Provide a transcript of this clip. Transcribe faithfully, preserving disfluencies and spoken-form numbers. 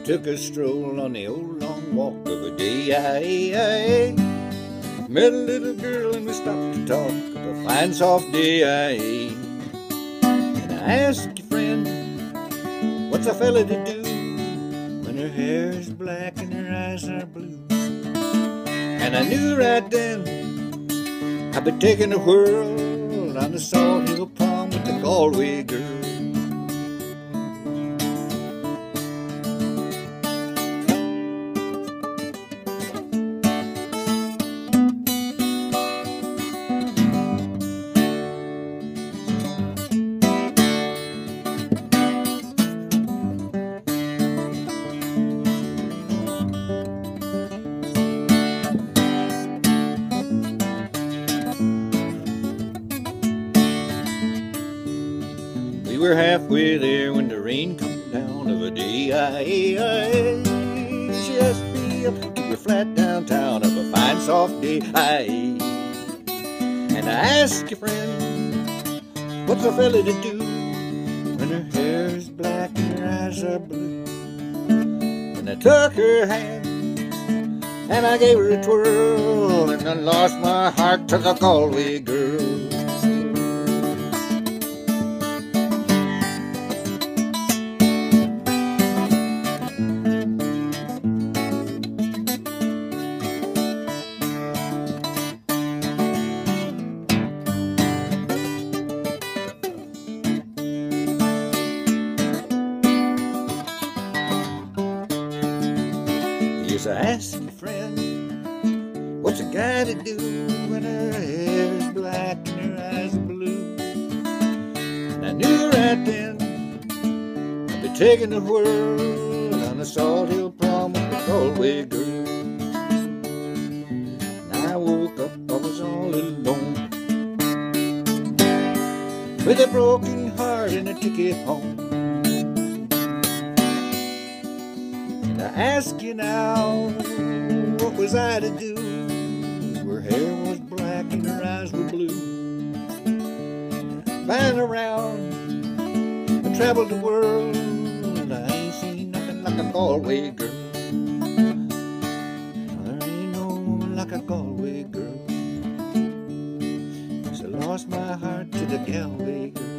took a stroll on the old long walk of a day. Met a little girl and we stopped to talk of a fine soft day. And I asked your friend, what's a fella to do when her hair is black and her eyes are blue? And I knew right then I'd be taking a whirl on the Salt Hill Pond with the Galway Girl. We were halfway there when the rain come down of a day. She asked me up to her flat downtown of a fine soft day. And I asked your friend, what's a fella to do when her hair is black and her eyes are blue? And I took her hand and I gave her a twirl, and I lost my heart to the Galway Girl. Yes, I asked your friend, what's a guy to do when her hair is black and her eyes are blue? And I knew right then I'd be taking a whirl on the Salt Hill Prom with the Galway Girl. And I woke up, I was all alone, with a broken heart and a ticket home. I ask you now, what was I to do? Her hair was black and her eyes were blue. Been around, I traveled the world, I ain't seen nothing like a Galway girl. There ain't no woman like a Galway girl. So I lost my heart to the Galway girl.